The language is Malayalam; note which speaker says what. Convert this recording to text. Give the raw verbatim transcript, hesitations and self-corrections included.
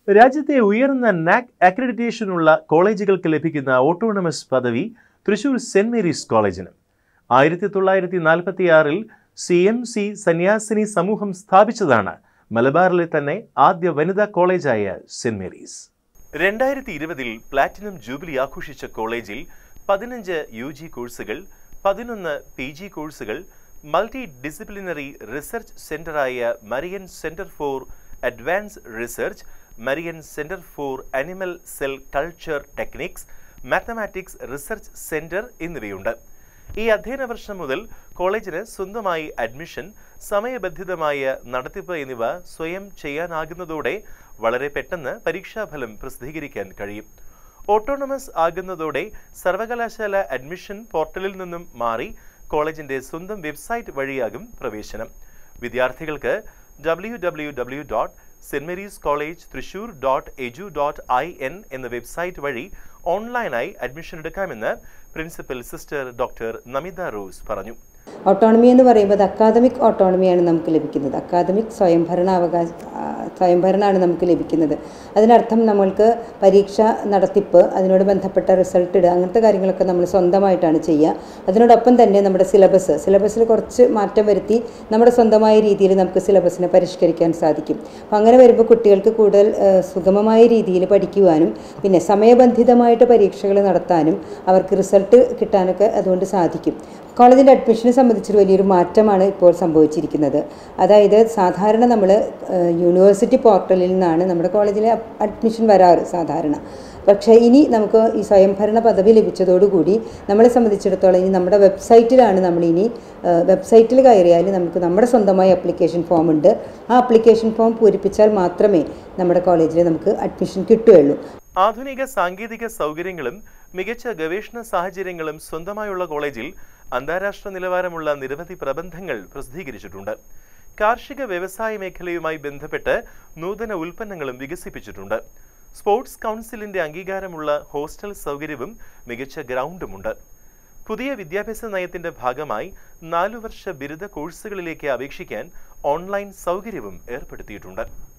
Speaker 1: രാജ്യത്തെ ഉയർന്ന നാക് അക്രഡിറ്റേഷനുള്ള കോളേജുകൾക്ക് ലഭിക്കുന്ന ഓട്ടോണമസ് പദവി തൃശൂർ സെന്റ് മേരീസ് കോളേജിന്. ആയിരത്തി തൊള്ളായിരത്തി നാൽപ്പത്തി ആറിൽ സി എം സി സന്യാസിനി സമൂഹം സ്ഥാപിച്ചതാണ് മലബാറിലെ തന്നെ ആദ്യ വനിതാ കോളേജായ സെന്റ് മേരീസ്. രണ്ടായിരത്തി ഇരുപതിൽ പ്ലാറ്റിനം ജൂബിലി ആഘോഷിച്ച കോളേജിൽ പതിനഞ്ച് യു ജി കോഴ്സുകൾ, പതിനൊന്ന് പി ജി കോഴ്സുകൾ, മൾട്ടി ഡിസിപ്ലിനറി റിസർച്ച് സെന്ററായ Marian centre for advance research, Marian centre for animal cell culture techniques, mathematics research centre എന്നിവയുണ്ട്. ഈ അധ്യയന വർഷം മുതൽ കോളേജിന് സ്വന്തമായി അഡ്മിഷൻ, സമയബന്ധിതമായ നടത്തിപ്പ് എന്നിവ സ്വയം ചെയ്യാനാകുന്നതോടെ വളരെ പെട്ടെന്ന് പരീക്ഷാഫലം പ്രസിദ്ധീകരിക്കാൻ കഴിയും. ഓട്ടോണമസ് ആകുന്നതോടെ സർവകലാശാല അഡ്മിഷൻ പോർട്ടലിൽ നിന്നും മാറി കോളേജിന്റെ സ്വന്തം വെബ്സൈറ്റ് വഴിയാകും പ്രവേശനം. വിദ്യാർത്ഥികൾക്ക് W W W dot saint Mary's college Thrissur dot edu dot I N എന്ന വെബ്സൈറ്റ് വഴി ഓൺലൈനായി അഡ്മിഷൻ എടുക്കാമെന്ന് principal sister doctor Namitha Rose പറഞ്ഞു.
Speaker 2: ഓട്ടോണമി എന്ന് പറയുമ്പോൾ അക്കാദമിക് ഓട്ടോണമിയാണ് നമുക്ക് ലഭിക്കുന്നത്. അക്കാദമിക് സ്വയംഭരണാവകാശ സ്വയംഭരണമാണ് നമുക്ക് ലഭിക്കുന്നത്. അതിനർത്ഥം നമ്മൾക്ക് പരീക്ഷ നടത്തിപ്പ്, അതിനോട് ബന്ധപ്പെട്ട റിസൾട്ട് ഇടുക, അങ്ങനത്തെ കാര്യങ്ങളൊക്കെ നമ്മൾ സ്വന്തമായിട്ടാണ് ചെയ്യുക. അതിനോടൊപ്പം തന്നെ നമ്മുടെ സിലബസ് സിലബസിൽ കുറച്ച് മാറ്റം വരുത്തി നമ്മുടെ സ്വന്തമായ രീതിയിൽ നമുക്ക് സിലബസിനെ പരിഷ്കരിക്കാൻ സാധിക്കും. അപ്പോൾ അങ്ങനെ വരുമ്പോൾ കുട്ടികൾക്ക് കൂടുതൽ സുഗമമായ രീതിയിൽ പഠിക്കുവാനും പിന്നെ സമയബന്ധിതമായിട്ട് പരീക്ഷകൾ നടത്താനും അവർക്ക് റിസൾട്ട് കിട്ടാനൊക്കെ അതുകൊണ്ട് സാധിക്കും. കോളേജിൻ്റെ അഡ്മിഷനെ സംബന്ധിച്ചൊരു വലിയൊരു മാറ്റമാണ് ഇപ്പോൾ സംഭവിച്ചിരിക്കുന്നത്. അതായത് സാധാരണ നമ്മൾ യൂണിവേഴ്സിറ്റി പോർട്ടലിൽ നിന്നാണ് നമ്മുടെ കോളേജിലെ അഡ്മിഷൻ വരാറ് സാധാരണ. പക്ഷേ ഇനി നമുക്ക് ഈ സ്വയംഭരണ പദവി ലഭിച്ചതോടുകൂടി നമ്മളെ സംബന്ധിച്ചിടത്തോളം ഇനി നമ്മുടെ വെബ്സൈറ്റിലാണ് നമ്മളിനി വെബ്സൈറ്റിൽ കയറിയാൽ നമുക്ക് നമ്മുടെ സ്വന്തമായ ആപ്ലിക്കേഷൻ ഫോം ഉണ്ട്. ആ ആപ്ലിക്കേഷൻ ഫോം പൂരിപ്പിച്ചാൽ മാത്രമേ നമ്മുടെ കോളേജിൽ നമുക്ക് അഡ്മിഷൻ കിട്ടുകയുള്ളൂ.
Speaker 1: ആധുനിക സാങ്കേതിക സൗകര്യങ്ങളും മികച്ച ഗവേഷണ സാഹചര്യങ്ങളും സ്വന്തമായുള്ള കോളേജിൽ അന്താരാഷ്ട്ര നിലവാരമുള്ള നിരവധി പ്രബന്ധങ്ങൾ പ്രസിദ്ധീകരിച്ചിട്ടുണ്ട്. കാർഷിക വ്യവസായ മേഖലയുമായി ബന്ധപ്പെട്ട് നൂതന ഉൽപ്പന്നങ്ങളും വികസിപ്പിച്ചിട്ടുണ്ട്. സ്പോർട്സ് കൗൺസിലിന്റെ അംഗീകാരമുള്ള ഹോസ്റ്റൽ സൗകര്യവും മികച്ച ഗ്രൗണ്ടുമുണ്ട്. പുതിയ വിദ്യാഭ്യാസ നയത്തിന്റെ ഭാഗമായി നാലു വർഷ ബിരുദ കോഴ്സുകളിലേക്ക് അപേക്ഷിക്കാൻ ഓൺലൈൻ സൗകര്യവും ഏർപ്പെടുത്തിയിട്ടുണ്ട്.